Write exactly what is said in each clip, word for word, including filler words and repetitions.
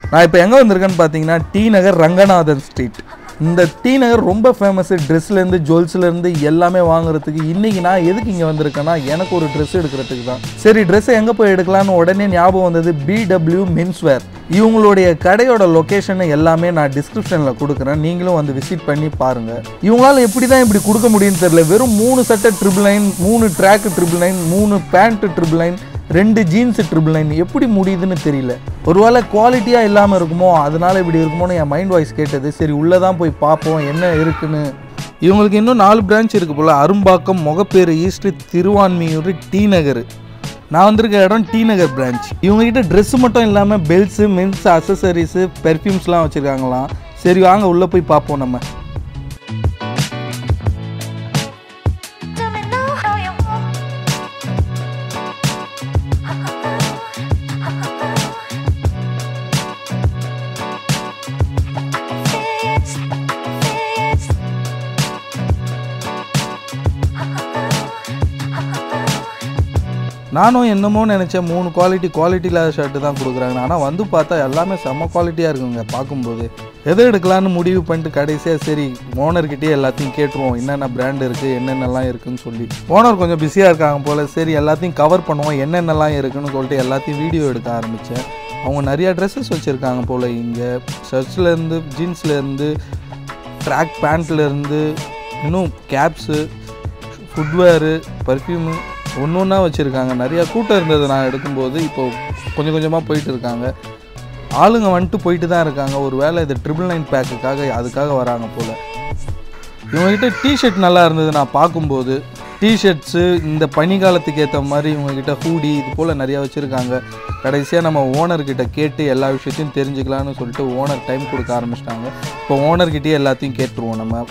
நான் இப்போ எங்கே வந்திருக்கேன்னு பார்த்தீங்கன்னா டி நகர் ரங்கநாதன் ஸ்ட்ரீட். இந்த டி நகர் ரொம்ப ஃபேமஸ்ஸு. ட்ரெஸ்லேருந்து ஜுவல்ஸ்லேருந்து எல்லாமே வாங்குறதுக்கு. இன்றைக்கி நான் எதுக்கு இங்கே வந்திருக்கேன்னா எனக்கு ஒரு ட்ரெஸ் எடுக்கிறதுக்கு தான். சரி ட்ரெஸ்ஸை எங்கே போய் எடுக்கலான்னு உடனே ஞாபகம் வந்தது பிடபிள்யூ மென்ஸ்வேர். இவங்களுடைய கடையோட லொக்கேஷனை எல்லாமே நான் டிஸ்கிரிப்ஷனில் கொடுக்குறேன், நீங்களும் வந்து விசிட் பண்ணி பாருங்கள். இவங்களால எப்படி தான் இப்படி கொடுக்க முடியும்னு தெரியல. வெறும் மூணு சட்டை ட்ரிபிள் நைன், மூணு ட்ராக்கு ட்ரிபிள் நைன், மூணு பேண்ட்டு ட்ரிபிள் நைன், ரெண்டு ஜீன்ஸு ட்ரிபிள் நைன், எப்படி முடியுதுன்னு தெரியல. ஒருவேளை குவாலிட்டியாக இல்லாமல் இருக்குமோ அதனால் இப்படி இருக்குமோன்னு என் மைண்ட் வாய்ஸ் கேட்டது. சரி உள்ளே தான் போய் பார்ப்போம் என்ன இருக்குன்னு. இவங்களுக்கு இன்னும் நாலு பிரான்ச் இருக்குது போல். Arumbakkam, Mogappair east, Thiruvanmiyur, T Nagar. நான் வந்திருக்க இடம் டி நகர் பிரான்ச். இவங்ககிட்ட ட்ரெஸ்ஸு மட்டும் இல்லாமல் பெல்ட்ஸு, மென்ஸ் அக்சசரிஸு, பெர்ஃப்யூம்ஸ்லாம் வச்சுருக்காங்களாம். சரி வாங்க உள்ளே போய் பார்ப்போம் நம்ம. நானும் என்னமோ நினச்சேன் மூணு குவாலிட்டி குவாலிட்டி இல்லாத ஷர்ட்டு தான் கொடுக்குறாங்க. ஆனால் வந்து பார்த்தா எல்லாமே செம்ம குவாலிட்டியாக இருக்குங்க பார்க்கும்போது. எதை எடுக்கலான்னு முடிவு பண்ணிட்டு கடைசியாக சரி ஓனர்கிட்டே எல்லாத்தையும் கேட்டுருவோம் என்னென்ன பிராண்ட் இருக்குது என்னென்னலாம் இருக்குதுன்னு சொல்லி. ஓனர் கொஞ்சம் பிஸியாக இருக்காங்க போல். சரி எல்லாத்தையும் கவர் பண்ணுவோம் என்னென்னலாம் இருக்குதுன்னு சொல்லிட்டு எல்லாத்தையும் வீடியோ எடுக்க ஆரம்பித்தேன். அவங்க நிறையா ட்ரெஸ்ஸஸ் வச்சுருக்காங்க போல். இங்கே ஷர்ட்ஸ்லேருந்து, ஜீன்ஸ்லேருந்து, ட்ராக் பேண்ட்லேருந்து, இன்னும் கேப்ஸு, ஃபுட்வேரு, பர்ஃப்யூமு ஒன்று ஒன்றா வச்சுருக்காங்க. நிறையா கூட்டம் இருந்தது நான் எடுக்கும்போது. இப்போது கொஞ்சம் கொஞ்சமாக போயிட்டு இருக்காங்க. ஆளுங்க வந்துட்டு போயிட்டு தான் இருக்காங்க. ஒரு வேளை இது ட்ரிபிள் நைன் பேக்குக்காக அதுக்காக வராங்க போல். இவங்ககிட்ட டிஷர்ட் நல்லா இருந்தது நான் பார்க்கும்போது. டிஷர்ட்ஸு இந்த பனிக்காலத்துக்கு ஏற்ற மாதிரி இவங்ககிட்ட ஹூடி இது போல் நிறையா வச்சுருக்காங்க. கடைசியாக நம்ம ஓனர்கிட்ட கேட்டு எல்லா விஷயத்தையும் தெரிஞ்சுக்கலான்னு சொல்லிட்டு ஓனர் டைம் கொடுக்க ஆரம்பிச்சிட்டாங்க. இப்போ ஓனர்கிட்டயே எல்லாத்தையும் கேட்டுருவோம் நம்ம.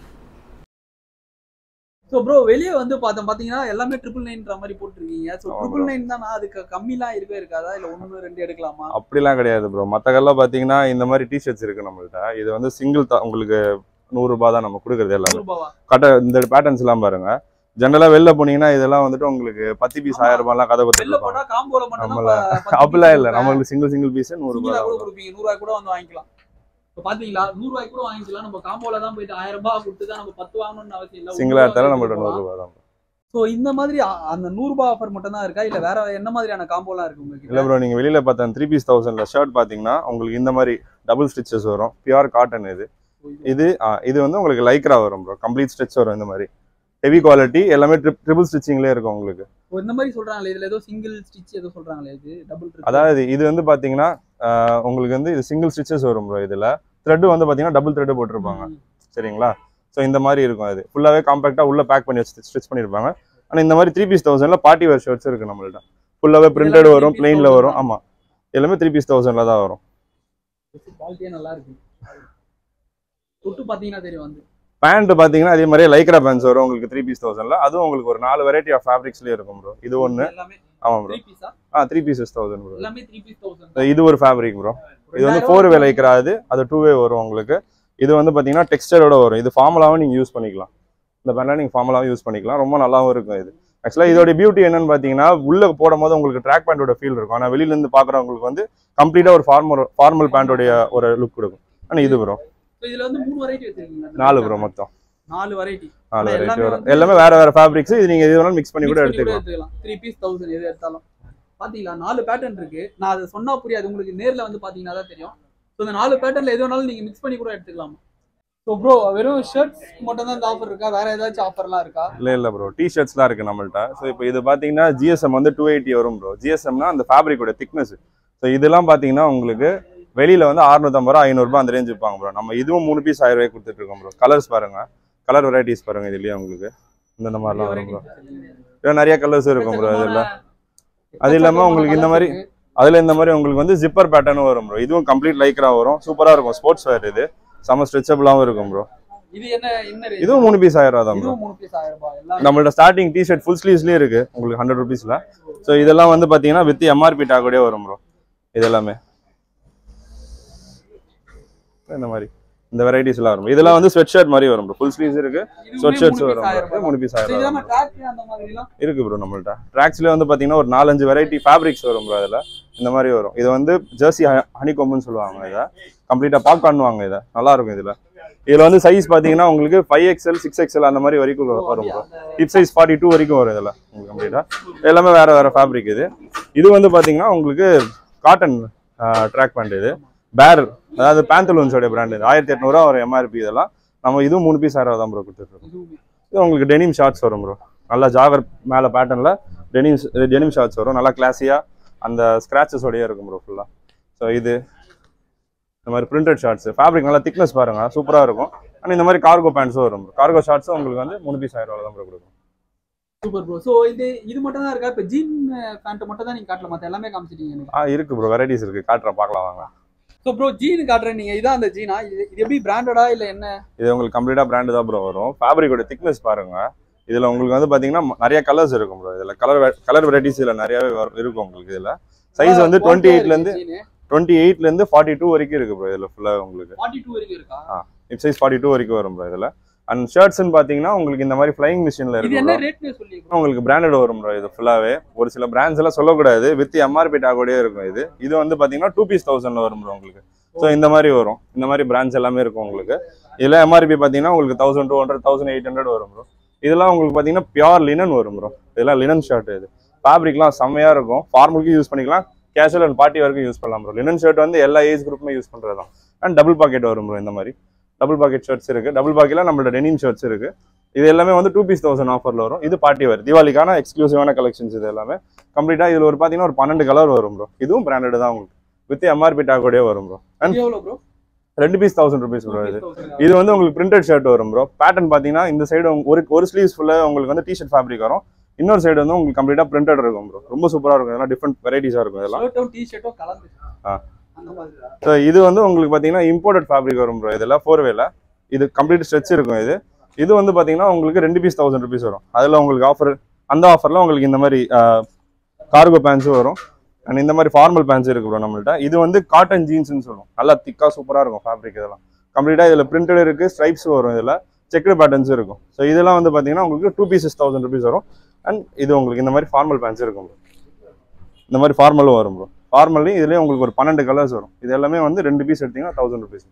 ஸோ ப்ரோ வெளியே வந்து பார்த்தோம் பார்த்தீங்கன்னா எல்லாமே ட்ரிபிள் நைன்ற மாதிரி போட்டிருக்கீங்க. ஸோ ட்ரிபிள் நைன் தானா, அதுக்கு கம்மிலாம் இருக்கவே இருக்காதா, இல்லை ஒன்று ரெண்டு எடுக்கலாமா? அப்படிலாம் கிடையாது ப்ரோ. மற்ற கடையில் பார்த்தீங்கன்னா இந்த மாதிரி டிஷர்ட்ஸ் இருக்குது நம்மள்ட்ட. இது வந்து சிங்கிள் தான் உங்களுக்கு நூறுரூபா தான் நம்ம கொடுக்குறது. எல்லாமே கட்ட இந்த பேட்டர்ன்ஸ் எல்லாம் பாருங்க. ஜென்ரலாக வெளில போனீங்கன்னா இதெல்லாம் வந்துட்டு உங்களுக்கு பத்து பீஸ் ஆயிரம் ரூபாய்லாம் கதை கொடுத்துருக்கோம். அப்படிலாம் இல்லை, நம்மளுக்கு சிங்கிள் சிங்கிள் பீஸ் நூறுரூபா கொடுப்பீங்க. நூறுரூவா கூட வந்து வாங்கிக்கலாம். இப்போ பாத்தீங்களா நூறு ரூபாய்க்கு கூட வாங்கிக்கலாம். நம்ம காம்போல தான் போயிட்டு ஆயிரம் ரூபாய் கொடுத்து தான் நம்ம பத்து வாங்கணும்னு அவசியம் இல்லை. சிங்கிளா எடுத்தாலும் நம்மள்ட்ட நூறு ரூபாய் தான். ஸோ இந்த மாதிரி அந்த நூறு ரூபாய் ஆஃபர் மட்டும் தான் இருக்கா, இல்லை வேற என்ன மாதிரியான காம்போலாம் இருக்கு உங்களுக்கு? இல்லை ப்ரோ, நீங்கள் வெளியில பார்த்தா த்ரீ பீஸ் தௌசண்ட்ல ஷர்ட் பார்த்தீங்கன்னா உங்களுக்கு இந்த மாதிரி டபுள் ஸ்டிச்சஸ் வரும். பியூர் காட்டன் இது. இது இது வந்து உங்களுக்கு லைக்ரா வரும் ப்ரோ. கம்ப்ளீட் ஸ்டிச் வரும். இந்த மாதிரி ஹெவி குவாலிட்டி எல்லாமே ட்ரிபிள் ஸ்டிச்சிங்லேயே இருக்கும் உங்களுக்கு. இந்த மாதிரி சொல்றாங்களே, இதுல ஏதோ சிங்கிள் ஸ்டிச் ஏதோ சொல்றாங்களே, இது டபுள். அதாவது இது வந்து பாத்தீங்கன்னா உங்களுக்கு வந்து இது சிங்கிள் ஸ்டிச்சஸ் வரும் ப்ரோ. இதுல த்ரெட் வந்து பாத்தீங்கன்னா டபுள் த்ரெட் போட்டிருப்பாங்க. சரிங்களா? ஸோ இந்த மாதிரி இருக்கும். அது ஃபுல்லாவே காம்பாக்டா உள்ள பேக் பண்ணி வச்சு ஸ்டிச் பண்ணிருப்பாங்க. ஆனா இந்த மாதிரி த்ரீ பீஸ் தௌசண்ட்ல பார்ட்டி வேர் ஷர்ட்ஸ் இருக்கு நம்மள்ட்ட. ஃபுல்லாவே பிரிண்டட் வரும், பிளெயின்ல வரும். ஆமா, எல்லாமே த்ரீ பீஸ் தௌசண்ட்ல தான் வரும். குவாலிட்டியே நல்லா இருக்கு. தொட்டு பாத்தீங்கன்னா தெரியும். வந்து பேண்ட் பாத்தீங்கன்னா அதே மாதிரி லைக்ரா பேண்ட்ஸ் வரும் உங்களுக்கு த்ரீ பீஸ் தௌசண்ட்ல. அதுவும் உங்களுக்கு ஒரு நாலு வெரைட்டி ஆஃப் ஃபேப்ரிக்ஸ்லயே இருக்கும் ப்ரோ. இது ஒன்னு. ஆமா ப்ரோ. ஆ த்ரீ பீசஸ் தௌசண்ட் ப்ரோ. எல்லாமே த்ரீ பீஸ் தௌசண்ட். இது ஒரு ஃபேப்ரிக் ப்ரோ. இது வந்து ஃபோர் வே லைக்ரா. அது அது டூ வே வரும் உங்களுக்கு. இது வந்து பாத்தீங்கன்னா டெக்ஸ்டரோட வரும். இது ஃபார்மலாவும் நீங்க யூஸ் பண்ணிக்கலாம். இந்த பேண்ட்ல நீங்க ஃபார்மலாவும் யூஸ் பண்ணிக்கலாம். ரொம்ப நல்லாவும் இருக்கும் இது. ஆக்சுவலா இதோட பியூட்டி என்னன்னு பாத்தீங்கன்னா உள்ள போடும் போது உங்களுக்கு ட்ராக் பேண்டோட ஃபீல் இருக்கும். ஆனா வெளியில இருந்து பாக்குறவங்களுக்கு வந்து கம்ப்ளீட்டா ஒரு ஃபார்மல் ஃபார்மல் பேண்டோட ஒரு லுக் கொடுக்கும். ஆனா இது ப்ரோ இதுல வந்து மூணு வெரைட்டி வச்சிருக்கீங்க. நாலு ப்ரோ மொத்தம். நாலு வெரைட்டி. நாலு வெரைட்டி வரும். எல்லாமே வேற வேற ஃபேப்ரிக்ஸ். இது நீங்க எது வேணாலும் மிக்ஸ் பண்ணி கூட எடுத்துக்கலாம். த்ரீ பீஸ் தௌசண்ட் எது எடுத்தாலும். பாத்தீங்களா நாலு பேட்டர்ன் இருக்கு. நான் அதை சொன்னா புரியாது உங்களுக்கு, நேர்ல வந்து பாத்தீங்கன்னா தான் தெரியும். ஸோ இந்த நாலு பேட்டர்ன்ல எது வேணாலும் நீங்க மிக்ஸ் பண்ணி கூட எடுத்துக்கலாம். ஸோ ப்ரோ வெறும் ஷர்ட்ஸ் மட்டும் தான் இந்த ஆஃபர் இருக்கா, வேற ஏதாச்சும் ஆஃபர்லாம் இருக்கா? இல்ல இல்ல ப்ரோ, டி ஷர்ட்ஸ்லாம் இருக்கு நம்மள்ட்ட. ஸோ இப்போ இது பாத்தீங்கன்னா ஜிஎஸ்எம் வந்து டூ எயிட்டி வரும் ப்ரோ. ஜிஎஸ்எம்னா அந்த ஃபேப்ரிக்கோட திக்னஸ். ஸோ இதெல்லாம் பாத்தீங்கன்னா உங்களுக்கு வெளியில வந்து அறுநூத்தம்பது ரூபா ஐநூறு ரூபாய் அந்த ரேஞ்ச் விற்பாங்க ப்ரோ. நம்ம இதுவும் மூணு பீஸ் ஆயிரம் ரூபாய் கொடுத்துட்டு இருக்கோம் ப்ரோ. கலர்ஸ் பாருங்க, கலர் வெரைட்டிஸ் பாருங்க. இதுலயே உங்களுக்கு இந்த மாதிரிலாம் வரும் ப்ரோ. இதெல்லாம் நிறைய கலர்ஸ் இருக்கும் ப்ரோ. இதெல்லாம் அது இல்லாம உங்களுக்கு இந்த மாதிரி அதுல இந்த மாதிரி உங்களுக்கு வந்து ஜிப்பர் பேட்டர்னும் வரும் ப்ரோ. இதுவும் கம்ப்ளீட் லைக்ரா வரும். சூப்பரா இருக்கும். ஸ்போர்ட்ஸ் வேர் இது. செம ஸ்ட்ரெச்சபிளாவும் இருக்கும் ப்ரோ. இது என்ன என்ன ரேட்? இதுவும் மூணு பீஸ் ஆயிரம் ரூபாய் தான் ப்ரோ. இதுவும் மூணு பீஸ் ஆயிரம் ரூபாய். எல்லாம் நம்மளோட ஸ்டார்டிங் டி ஷர்ட் ஃபுல் ஸ்லீவ்ஸ்லயே இருக்கு உங்களுக்கு ஹண்ட்ரட் ருபீஸ்ல. ஸோ இதெல்லாம் வந்து பாத்தீங்கன்னா வித் எம்ஆர்பி டாகோடே வரும் ப்ரோ. இது எல்லாமே இந்த மாதிரி இந்த வெரைட்டிஸ் எல்லாம் வரும். இதெல்லாம் வந்து ஸ்வெட் ஷர்ட் மாதிரி வரும் ப்ரோ. ஃபுல் ஸ்லீவ்ஸ் இருக்கு, ஸ்வெட் ஷர்ட்ஸ் வரும். மூணு பீஸ் ஆயிரம் இருக்கு ப்ரோ நம்மள்ட்ட. ட்ராக்ஸ்ல வந்து பாத்தீங்கன்னா ஒரு நாலஞ்சு வெரைட்டி ஃபேப்ரிக்ஸ் வரும் ப்ரோ. அதுல இந்த மாதிரி வரும். இது வந்து ஜெர்சி ஹனிகோம்னு சொல்லுவாங்க. இதை கம்ப்ளீட்டா பாப் பண்ணுவாங்க. இதை நல்லா இருக்கும். இதுல இதுல வந்து சைஸ் பாத்தீங்கன்னா உங்களுக்கு ஃபைவ் எக்ஸ்எல் சிக்ஸ் எக்ஸ்எல் அந்த மாதிரி வரைக்கும் வரும் bro. Hip size forty two வரைக்கும் வரும். இதுல உங்களுக்கு கம்ப்ளீட்டா எல்லாமே வேற வேற ஃபேப்ரிக். இது இது வந்து பாத்தீங்கன்னா உங்களுக்கு காட்டன் ட்ராக் பேண்ட். இது பேர் அதாவது பேந்தலூன்ஸோட பிராண்ட். இது ஆயிரத்தி எட்நூறுவா ஒரு எம்ஆர்பி. இதெல்லாம் நம்ம இதுவும் மூணு பீஸ் ஆயிரம் தான் ப்ரோ கொடுத்துருக்கோம். இது உங்களுக்கு டெனிம் ஷார்ட்ஸ் வரும் ப்ரோ. நல்லா ஜாகர் மேலே பேட்டர்னில் டெனிம் டெனிம் ஷார்ட்ஸ் வரும். நல்லா கிளாஸியாக அந்த ஸ்க்ராச்சஸோடய இருக்கும் ப்ரோ ஃபுல்லாக. ஸோ இது இந்த மாதிரி பிரிண்டட் ஷார்ட்ஸ் ஃபேப்ரிக் நல்லா திக்னஸ் பாருங்கள், சூப்பராக இருக்கும். ஆனால் இந்த மாதிரி கார்கோ பேண்ட்ஸும் வரும் ப்ரோ. கார்கோ ஷார்ட்ஸும் உங்களுக்கு வந்து மூணு பீஸ் ஆயிரம் தான் ப்ரோ கொடுக்கும். Super bro. ஸோ இது இது மட்டும் தான் இருக்கா? இப்போ ஜீன் பேண்ட் மட்டும் தான் நீங்கள் காட்டல, மற்ற எல்லாமே காமிச்சிட்டீங்க. ஆ இருக்கு ப்ரோ, வெரைட்டிஸ் இருக்குது, காட்டுறேன், பார்க்கலாம் வாங்க. ஸோ ப்ரோ ஜீன் காட்டுறேன் நீங்கள், இதான் அந்த ஜீனா? இது இது எப்படி பிராண்டடா இல்லை என்ன? இது உங்களுக்கு கம்ப்ளீட்டாக பிராண்டு தான் ப்ரோ வரும். ஃபேப்ரிக்கோட திக்னஸ் பாருங்க. இதில் உங்களுக்கு வந்து பார்த்தீங்கன்னா நிறைய கலர்ஸ் இருக்கும் ப்ரோ. இதில் கலர் கலர் வெரைட்டிஸ் இதில் நிறையாவே இருக்கும் உங்களுக்கு. இதில் சைஸ் வந்து டுவெண்ட்டி எயிட்லேருந்து டுவெண்ட்டி எயிட்லேருந்து ஃபார்ட்டி டூ வரைக்கும் இருக்கு ப்ரோ. இதில் ஃபுல்லாக உங்களுக்கு ஃபார்ட்டி டூ வரைக்கும் இருக்கா? ஆ ஹிப் சைஸ் ஃபார்ட்டி டூ வரைக்கும் வரும் ப்ரோ. இதில் அண்ட் ஷர்ட்ஸ்ன்னு பார்த்தீங்கன்னா உங்களுக்கு இந்த மாதிரி ஃப்ளைங் மிஷினில் இருக்கு. என்ன ரேட்னு சொல்லி உங்களுக்கு பிராண்டட் வரும் ப்ரோ. இது ஃபுல்லாகவே ஒரு சில பிராண்ட்ஸ் எல்லாம் சொல்லக்கூடாது, வித் எம்ஆர்பி டாகோடயே இருக்கும். இது இது வந்து பார்த்தீங்கன்னா டூ பீஸ் தௌசண்ட்ல வரும் ப்ரோ உங்களுக்கு. ஸோ இந்த மாதிரி வரும். இந்த மாதிரி பிராண்ட்ஸ் எல்லாமே இருக்கும் உங்களுக்கு. இதில் எம்ஆர்பி பார்த்தீங்கன்னா உங்களுக்கு thousand two hundred thousand eight hundred வரும் ப்ரோ. இதெல்லாம் உங்களுக்கு பார்த்தீங்கன்னா பியூர் லினன் வரும் ப்ரோ. இதெல்லாம் லினன் ஷர்ட். இது ஃபேப்ரிக்லாம் செம்மையாக இருக்கும். ஃபார்மலுக்கு யூஸ் பண்ணிக்கலாம், கேஷுவல் அண்ட் பார்ட்டி வரைக்கும் யூஸ் பண்ணலாம் ப்ரோ. லினன் ஷர்ட் வந்து எல்லா ஏஜ் குரூப்புமே யூஸ் பண்ணுறது தான். அண்ட் டபுள் பாக்கெட் வரும் ப்ரோ. இந்த மாதிரி டபுள் பாக்கெட் ஷர்ட்ஸ் இருக்குது. டபுள் பாக்கெட்டில் நம்மளோட டெனிம் ஷர்ட்ஸ் இருக்குது. இது எல்லாமே வந்து டூ பீஸ் தௌசண்ட் ஆஃபரில் வரும். இது பார்ட்டி வேர் தீபாவளிக்கான எக்ஸ்க்ளூசிவான கலெக்ஷன்ஸ். இது எல்லாமே கம்ப்ளீட்டாக இதில் ஒரு பார்த்தீங்கன்னா ஒரு பன்னெண்டு கலர் வரும் ப்ரோ. இதுவும் பிராண்டட் தான் உங்களுக்கு, வித் எம்ஆர்பி டாகோடயே வரும் ப்ரோ. அண்ட் ரெண்டு பீஸ் தௌசண்ட் ருபீஸ் ப்ரோ. இது இது வந்து உங்களுக்கு பிரிண்டட் ஷர்ட் வரும் ப்ரோ. பேட்டர்ன் பார்த்தீங்கன்னா இந்த சைடு ஒரு ஒரு ஸ்லீவ்ஸ் ஃபுல்லாக உங்களுக்கு வந்து டிஷர்ட் ஃபேப்ரிக் வரும். இன்னொரு சைடு வந்து உங்களுக்கு கம்ப்ளீட்டாக பிரிண்டட் இருக்கும் ப்ரோ. ரொம்ப சூப்பராக இருக்கும். இதெல்லாம் டிஃப்ரெண்ட் வெரைட்டிஸாக இருக்கும். இதெல்லாம் ஆ ஸோ இது வந்து உங்களுக்கு பார்த்தீங்கன்னா இம்போர்ட்டட் ஃபேப்ரிக் வரும் ப்ரோ. இதெல்லாம் ஃபோர் வேல இது கம்ப்ளீட் ஸ்ட்ரெச் இருக்கும். இது இது வந்து பார்த்தீங்கன்னா உங்களுக்கு ரெண்டு பீஸ் தௌசண்ட் ருபீஸ் வரும். அதில் உங்களுக்கு ஆஃபர், அந்த ஆஃபரில் உங்களுக்கு இந்த மாதிரி கார்கோ பேண்ட்ஸும் வரும். அண்ட் இந்த மாதிரி ஃபார்மல் பேண்ட்ஸ் இருக்கு ப்ரோ நம்மள்ட்ட. இது வந்து காட்டன் ஜீன்ஸ்னு சொல்லுவோம். நல்லா திக்காக சூப்பராக இருக்கும் ஃபேப்ரிக். இதெல்லாம் கம்ப்ளீட்டாக இதில் பிரிண்டட் இருக்குது, ஸ்ட்ரைப்ஸ் வரும், இதில் செக்டு பேட்டர்ன்ஸ் இருக்கும். ஸோ இதெல்லாம் வந்து பார்த்தீங்கன்னா உங்களுக்கு டூ பீசஸ் தௌசண்ட் ருபீஸ் வரும். அண்ட் இது உங்களுக்கு இந்த மாதிரி ஃபார்மல் பேண்ட்ஸ் இருக்கும் ப்ரோ. இந்த மாதிரி ஃபார்மலும் வரும் ப்ரோ. ஃபார்மல்லையும் இதுலேயே உங்களுக்கு ஒரு பன்னெண்டு கலர்ஸ் வரும். இது எல்லாமே வந்து ரெண்டு பீஸ் எடுத்தீங்கன்னா தௌசண்ட் ருபீஸ்.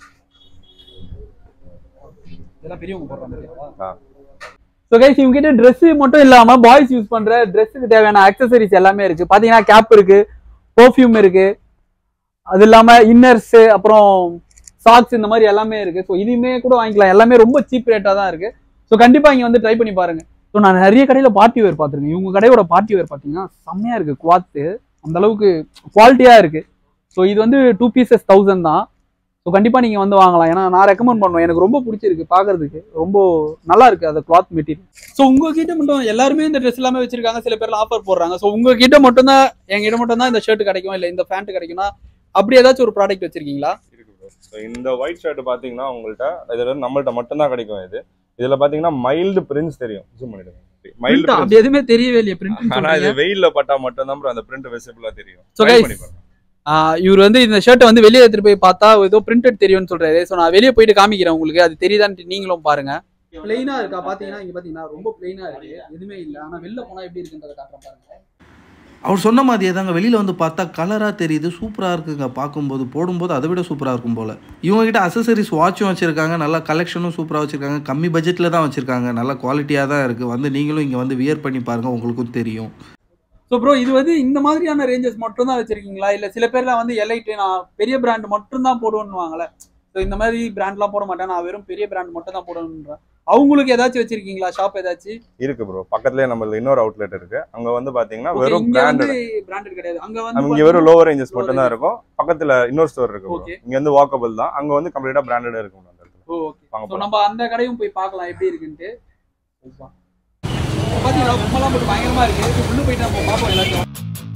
ஸோ கைஸ் இவங்ககிட்ட ட்ரெஸ் மட்டும் இல்லாம பாய்ஸ் யூஸ் பண்ற ட்ரெஸ்ஸுக்கு தேவையான அக்சசரிஸ் எல்லாமே இருக்கு. பாத்தீங்கன்னா கேப் இருக்கு, பெர்ஃப்யூம் இருக்கு, அது இல்லாம இன்னர்ஸ், அப்புறம் சாக்ஸ், இந்த மாதிரி எல்லாமே இருக்கு. ஸோ இதுவுமே கூட வாங்கிக்கலாம். எல்லாமே ரொம்ப சீப் ரேட்டா தான் இருக்கு. ஸோ கண்டிப்பா இங்க வந்து ட்ரை பண்ணி பாருங்க. ஸோ நான் நிறைய கடையில பார்ட்டி வேர் பார்த்துருக்கேன். இவங்க கடையோட பார்ட்டி வேர் பாத்தீங்கன்னா செம்மையா இருக்கு. குவாத்து அந்த அளவுக்கு குவாலிட்டியா இருக்கு. ஸோ இது வந்து டூ பீசஸ் தௌசண்ட் தான். ஸோ கண்டிப்பாக நீங்கள் வந்து வாங்கலாம். ஏன்னா நான் ரெக்கமெண்ட் பண்ணுவேன். எனக்கு ரொம்ப பிடிச்சிருக்கு, பார்க்கறதுக்கு ரொம்ப நல்லா இருக்கு அந்த கிளாத் மெட்டீரியல். ஸோ உங்ககிட்ட மட்டும் எல்லாருமே இந்த ட்ரெஸ் எல்லாமே வச்சிருக்காங்க, சில பேர்லாம் ஆஃபர் போடுறாங்க. ஸோ உங்ககிட்ட மட்டும் தான், எங்ககிட்ட மட்டும் தான் இந்த ஷர்ட் கிடைக்கும், இல்லை இந்த பேண்ட் கிடைக்கும்னா அப்படி ஏதாச்சும் ஒரு ப்ராடக்ட் வச்சிருக்கீங்களா? இருக்கு ப்ரோ. ஸோ இந்த ஒயிட் ஷர்ட் பார்த்தீங்கன்னா உங்கள்கிட்ட இதில் நம்மள்ட்ட மட்டும் தான் கிடைக்கும். இது இதில் பார்த்தீங்கன்னா மைல்டு பிரிண்ட்ஸ் தெரியும். ஜூம் பண்ணிடுங்க. மைல்டு அப்படி எதுவுமே தெரியவே இல்லையே பிரிண்ட். ஆனால் இது வெயில்ல பட்டா மட்டும் தான் ப்ரோ அந்த பிரிண்ட் விசிபிளா தெரியும். ஸோ கைஸ் இவர் வந்து இந்த ஷர்ட்டை வந்து வெளியே எடுத்துட்டு போய் பார்த்தா ஏதோ பிரிண்டட் தெரியும்னு சொல்றாரு. ஸோ நான் வெளியே போயிட்டு காமிக்கிறேன் உங்களுக்கு, அது தெரியுதான்னு நீங்களும் பாருங்க. பிளைனா இருக்கா பாத்தீங்கன்னா, இங்க பாத்தீங்கன்னா ரொம்ப பிளைனா இருக்கு, எதுவுமே இல்லை. ஆனா வெளில போனா எப்படி இருக்குன்றத காட்டுறேன் பாருங்க. அவர் சொன்ன மாதிரியே தாங்க, வெளியில் வந்து பார்த்தா கலராக தெரியுது, சூப்பராக இருக்குங்க. பார்க்கும்போது போடும்போது அதை விட சூப்பராக இருக்கும் போல். இவங்ககிட்ட அசசரிஸ் வாட்சும் வச்சுருக்காங்க, நல்லா கலெக்ஷனும் சூப்பராக வச்சுருக்காங்க. கம்மி பட்ஜெட்டில் தான் வச்சுருக்காங்க, நல்லா குவாலிட்டியாக தான் இருக்குது. வந்து நீங்களும் இங்கே வந்து வியர் பண்ணி பாருங்கள், உங்களுக்கும் தெரியும். ஸோ ப்ரோ இது வந்து இந்த மாதிரியான ரேஞ்சஸ் மட்டும் தான் வச்சிருக்கீங்களா, இல்லை சில பேர்லாம் வந்து எலைட் நான் பெரிய பிராண்ட் மட்டும் தான் போடுவேன்னுவாங்களே, ஸோ இந்த மாதிரி பிராண்ட்லாம் போட மாட்டேன், நான் வெறும் பெரிய பிராண்ட் மட்டும் தான் போடணுன்றேன். அவங்களுக்கு ஏதாச்சும் வச்சிருக்கீங்களா ஷாப் ஏதாச்சும்? இருக்கு ப்ரோ, பக்கத்துலயே நம்ம இன்னொரு அவுட்லெட் இருக்கு. அங்க வந்து பாத்தீங்கன்னா வெறும் பிராண்டட் பிராண்டட் கிடையாது, அங்க வந்து அங்க வெறும் லோவர் ரேஞ்சஸ் மட்டும் தான் இருக்கும். பக்கத்துல இன்னொரு ஸ்டோர் இருக்கு ப்ரோ, இங்க வந்து வாக்கபிள் தான். அங்க வந்து கம்ப்ளீட்டா பிராண்டட் இருக்கும் அந்த இடத்துல. ஓகே, சோ நம்ம அந்த கடையும் போய் பார்க்கலாம் எப்படி இருக்குன்னு. பாத்தீங்களா உண்மைலாம் போட்டு பயங்கரமா இருக்கு. உள்ள போயிட்டு நம்ம பார்ப்போம் எல்லாத்தையும்.